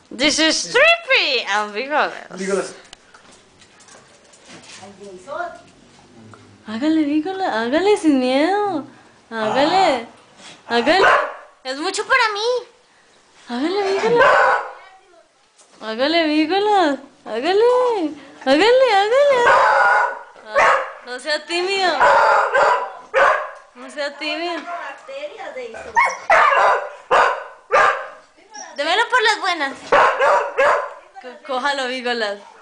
This is Trippy and Vígolas. Vígolas. Hágale, Vígolas, hágale sin miedo. Hágale, hágale. Es mucho para mí. Hágale, Vígolas. Hágale, Vígolas. Hágale, hágale, hágale. No sea tímido. No sea tímido. Démelo por las buenas. Cójalo, Vígolas.